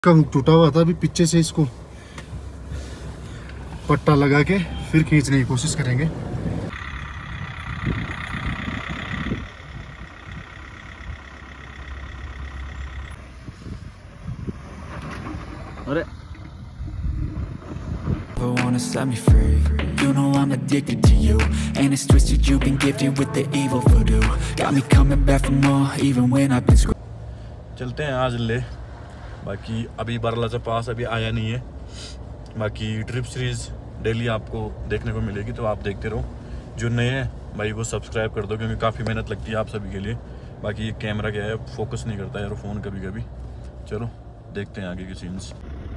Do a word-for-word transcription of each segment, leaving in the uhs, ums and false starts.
का हुक टूटा हुआ था, अभी पीछे से इसको पट्टा लगा के फिर खींचने की कोशिश करेंगे। अरे wanna set me free. You know I'm addicted to you, and it's twisted. You've been gifted with the evil voodoo. Got me coming back for more, even when I've been screwed. चलते हैं आज ले। बाकी अभी बारालाचा पास अभी आया नहीं है। बाकी ट्रिप सीरीज डेली आपको देखने को मिलेगी, तो आप देखते रहो। जो नए हैं भाई वो सब्सक्राइब कर दो, क्योंकि काफ़ी मेहनत लगती है आप सभी के लिए। बाकी ये कैमरा क्या है, फोकस नहीं करता यार फ़ोन कभी कभी। चलो देखते हैं आगे के scenes.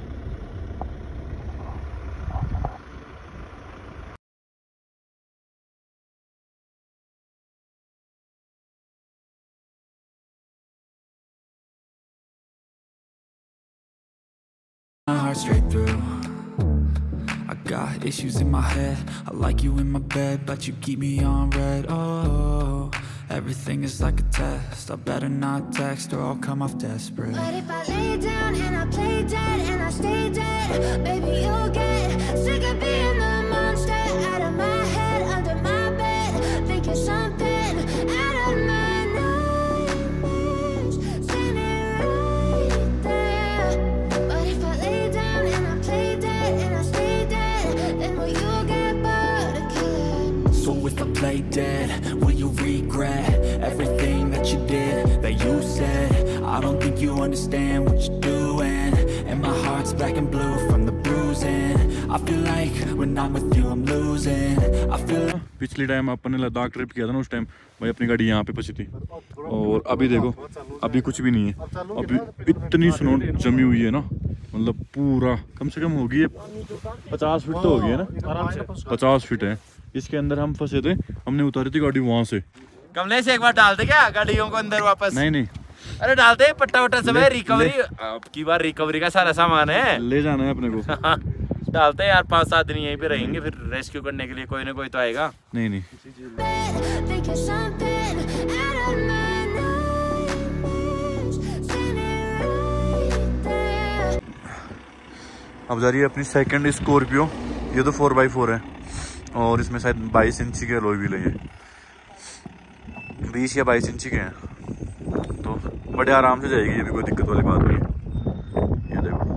My heart straight through. I got issues in my head. I like you in my bed, but you keep me on red. Oh, everything is like a test. I better not text or I'll come off desperate. But if I lay down and I play dead and I stay dead, baby, you'll get sick of being the monster out of my head, under my bed, thinking something out of my nightmares, standing right there. But if I lay down and I play dead and I stay dead, then will you get bored of killing me? So if I play dead, will you regret everything that you did, that you said? I don't think you understand what you're doing, and my heart's black and blue from the bruising. I feel like when I'm with you I'm losing. I feel like पिछली time अपन ने Ladakh trip किया था ना, उस time भाई अपनी गाड़ी यहाँ पे फंसी थी, और अभी देखो अभी कुछ भी नहीं है। अभी इतनी स्नो जमी हुई है ना, मतलब पूरा कम से कम होगी है पचास फीट तो होगी है ना, आराम से पचास फीट है। इसके अंदर हम फंसे थे, हमने उतारी थी गाड़ी वहां से। कमले से एक बार डाल दे क्या गाड़ियों को अंदर वापस? नहीं नहीं, अरे डाल दे पट्टा वट्टा सब है, रिकवरी अब की बार रिकवरी का सारा सामान है, ले जाना है अपने को। डालते हैं यार, पाँच सात दिन यहीं पे रहेंगे, फिर रेस्क्यू करने के लिए कोई ना कोई तो आएगा। नहीं नहीं, Thinking something out of my nightmares, standing right there. अब जा रही है अपनी सेकंड स्कॉर्पियो। ये तो फोर बाई फोर है, और इसमें शायद बाईस इंची के अलॉय व्हील है, बीस या बाईस इंची के हैं, तो बड़े आराम से जाएगी, ये भी कोई दिक्कत वाली बात नहीं है। ये देखो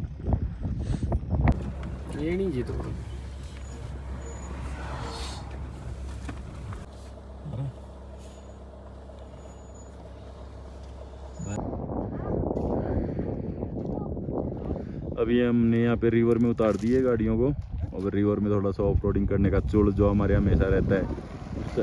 ये नहीं जी तो अभी हमने यहाँ पे रिवर में उतार दी है गाड़ियों को, और रिवर में थोड़ा सा ऑफ रोडिंग करने का चुल जो हमारे हमेशा रहता है।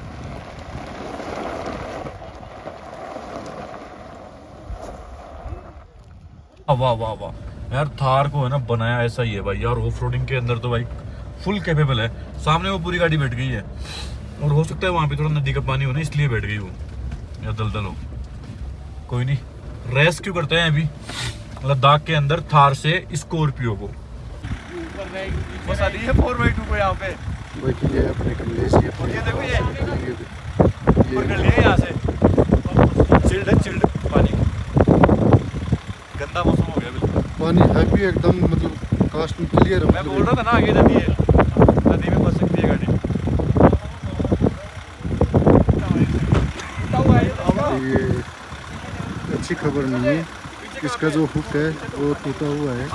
वाह वाह वाह यार, थार को है ना बनाया ऐसा ही है भाई यार। ऑफ रोडिंग के अंदर तो भाई फुल कैपेबल है। सामने वो पूरी गाड़ी बैठ गई है, और हो सकता है वहाँ पे थोड़ा नदी का पानी हो ना, इसलिए बैठ गई वो, या दलदल हो। कोई नहीं, रेस्क्यू करते हैं अभी लद्दाख के अंदर थार से स्कॉर्पियो को। फंसा दी है फोर बाई टू को यहाँ पे, ये अपने कमरे से ये देखो ये ऊपर कर लिया यहाँ से, चिल्ड है चिल्ड पानी, गंदा मौसम हो गया बिल्कुल। पानी है भी एकदम, मतलब कास्ट में क्लियर है। मैं बोल रहा था ना आगे नदी है, नदी में फंस सकती है गाड़ी। ये अच्छी खबर नहीं है, इसका जो हुक है वो टूटा हुआ है।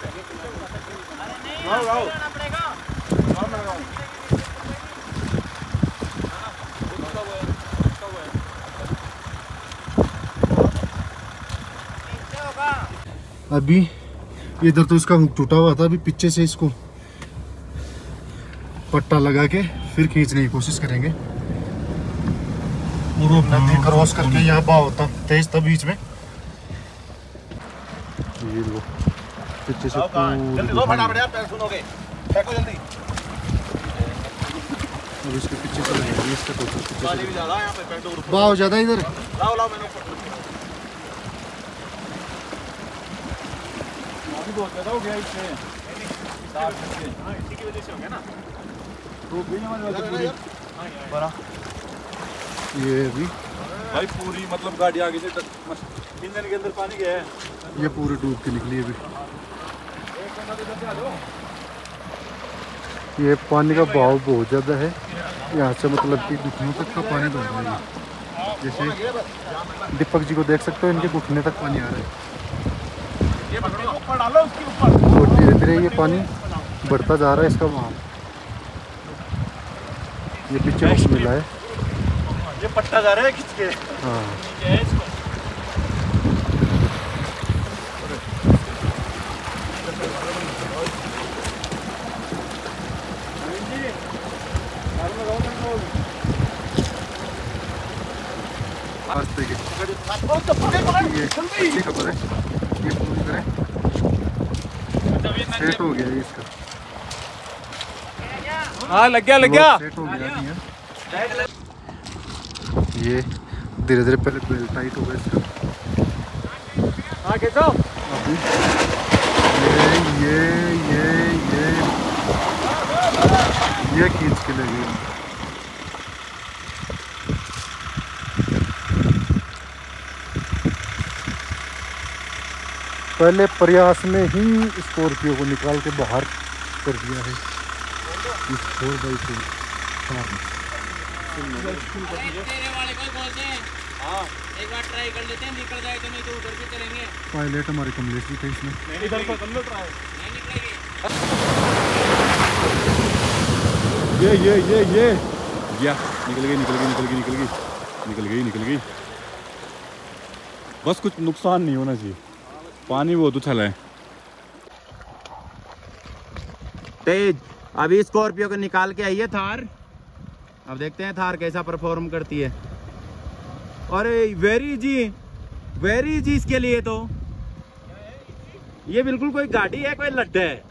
अभी इधर तो इसका हुक टूटा हुआ था, अभी पीछे से इसको पट्टा लगा के फिर खींचने की कोशिश करेंगे। नदी क्रॉस करके यहाँ बहाव होता तेज था बीच में, ये लो पीछे से जल्दी दो फटाफट यार, पैर सुनोगे, फेंको जल्दी। अब इसके पीछे से लगेगा, इसका तो पीछे पानी भी ज्यादा है यहाँ पे, पैर तो बहाव ज्यादा इधर। लाओ लाओ मैंने अभी बहुत ज्यादा हो गया इसमें, हाँ इसी की वजह से हो गया ना, तो भी हमारे वाली पूरी बड़ा ये अभी भाई पूरी मतलब गाड़ी आगे से इंजन के अंदर पानी गया है। ये पूरे डूब के निकली अभी। ये पानी का बहाव बहुत ज़्यादा है, यहाँ से मतलब कि घुटनों तक का पानी बह रहा है। जैसे दीपक जी को देख सकते हो, इनके घुटने तक पानी आ रहा है। और धीरे धीरे ये पानी बढ़ता जा रहा है इसका बहाव। ये पीछे कुछ मिला है, ये पट्टा जा रहा है खींच के। हाँ ये अच्छी खबर है, ये पूरी तरह सेट हो गया है इसका। हाँ लग गया लग गया सेट हो गया नहीं है। ये धीरे धीरे पहले बेल्ट टाइट हो गया इसका। हाँ खींचो। अभी ये ये ये ये ये खींच के लगे। पहले प्रयास में ही स्कॉर्पियो को निकाल के बाहर कर दिया है इस फोर बाई फोर। एक बार ट्राई कर लेते हैं, निकल जाए तो नहीं तो उधर से चलेंगे। पायलट हमारे कमलेश जी थे इसमें। इधर को कर लो ट्राई। नहीं निकलेगी। ये ये ये ये गया, निकल गई निकल गई निकल गई निकल गई निकल गई निकल गई। बस कुछ नुकसान नहीं होना चाहिए, पानी बहुत उछल है। तेज अभी स्कॉर्पियो को निकाल के आई है थार। अब देखते हैं थार कैसा परफॉर्म करती है। अरे वेरी जी वेरी जी इसके लिए तो ये बिल्कुल कोई गाड़ी है, कोई लड्डा है।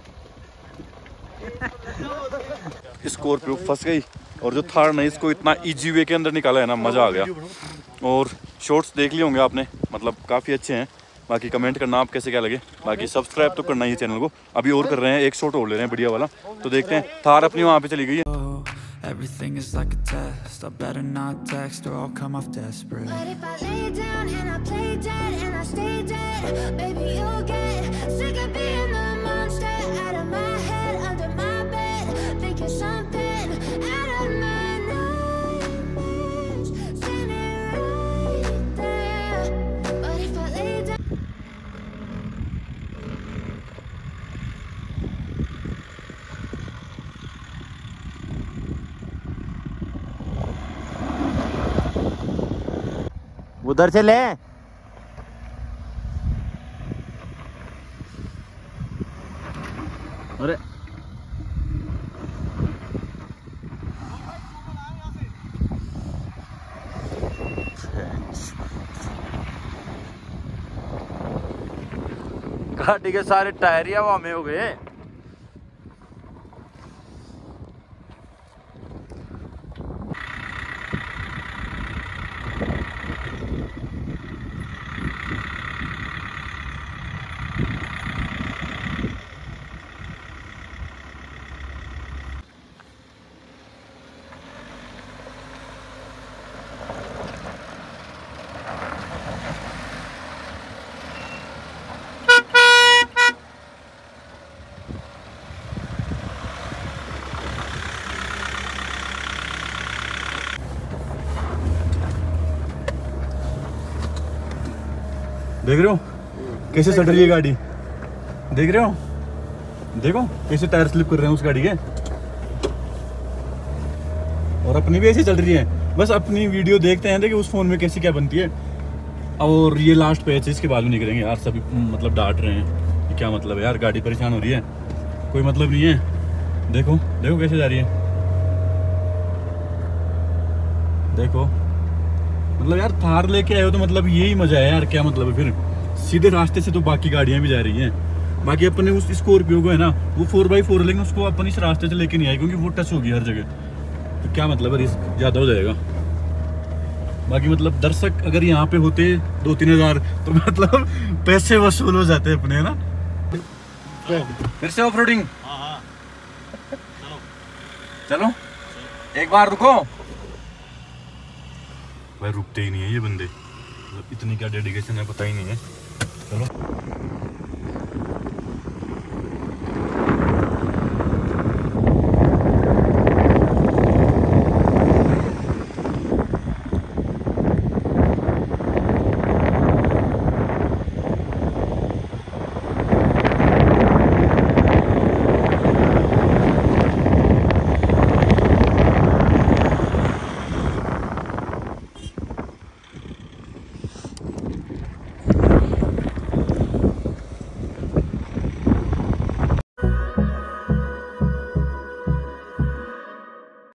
स्कॉर्पियो फंस गई और जो थार ने इसको इतना इजी वे के अंदर निकाला है ना, मज़ा आ गया। और शॉर्ट्स देख लिए होंगे आपने, मतलब काफ़ी अच्छे हैं। बाकी कमेंट करना आप कैसे क्या लगे। बाकी सब्सक्राइब तो करना ही है चैनल को। अभी और कर रहे हैं, एक शॉट और ले रहे हैं बढ़िया वाला, तो देखते हैं। थार अपनी वहाँ पे चली गई है। Everything is like a test. I better not text or I'll come off desperate. But if I lay down and I play dead and I stay dead, baby, you'll get sick of being the monster out of my head, under my bed, thinking something out of my nightmares, standing right there. But if I lay down. उधर से ले। अरे गाड़ी के सारे tyre ही हवा में हो गए। देख रहे हो कैसे चल रही है गाड़ी, देख रहे हो, देखो कैसे टायर स्लिप कर रहे हैं उस गाड़ी के। और अपनी भी ऐसी चल रही है। बस अपनी वीडियो देखते हैं देखिए उस फोन में कैसी क्या बनती है। और ये लास्ट पैच है, इसके बाद में नहीं करेंगे यार। सभी मतलब डांट रहे हैं कि क्या मतलब है यार, गाड़ी परेशान हो रही है, कोई मतलब नहीं है। देखो देखो कैसे जा रही है, देखो। मतलब यार थार लेके आए हो तो मतलब यही मजा है यार, क्या मतलब है फिर। सीधे रास्ते से तो बाकी गाड़ियां भी जा रही हैं। बाकी अपने उस स्कॉर्पियो को है ना, वो फोर बाई फोर, लेकिन उसको अपन इस रास्ते से लेके नहीं आए क्योंकि वो टच होगी हर जगह। तो क्या मतलब है, रिस्क ज़्यादा हो जाएगा। बाकी मतलब दर्शक अगर यहाँ पे होते दो तीन हजार तो मतलब पैसे वसूल हो जाते अपने, है ना। फिर से ऑफ रोडिंग। चलो एक बार रुको। भाई रुकते ही नहीं है ये बंदे, मतलब इतनी क्या डेडिकेशन है पता ही नहीं है। चलो